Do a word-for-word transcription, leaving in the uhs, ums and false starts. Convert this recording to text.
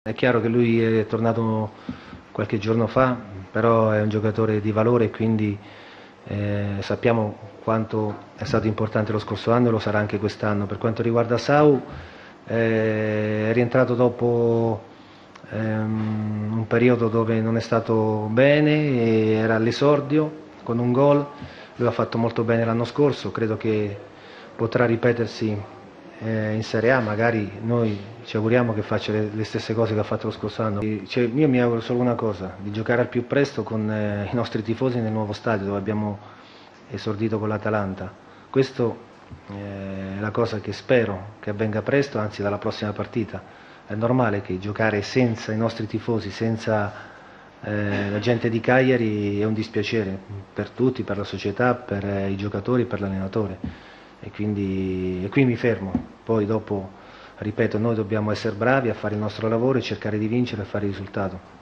È chiaro che lui è tornato qualche giorno fa, però è un giocatore di valore e quindi eh, sappiamo quanto è stato importante lo scorso anno e lo sarà anche quest'anno. Per quanto riguarda Sau, eh, è rientrato dopo ehm, un periodo dove non è stato bene, e era all'esordio con un gol. Lui ha fatto molto bene l'anno scorso, credo che potrà ripetersi eh, in Serie A. Magari noi ci auguriamo che faccia le, le stesse cose che ha fatto lo scorso anno. Cioè, io mi auguro solo una cosa, di giocare al più presto con eh, i nostri tifosi nel nuovo stadio dove abbiamo esordito con l'Atalanta. Questo eh, è la cosa che spero che avvenga presto, anzi dalla prossima partita. È normale che giocare senza i nostri tifosi, senza eh, la gente di Cagliari, è un dispiacere per tutti, per la società, per eh, i giocatori, per l'allenatore. E quindi e qui mi fermo. Poi dopo, ripeto, noi dobbiamo essere bravi a fare il nostro lavoro e cercare di vincere e fare il risultato.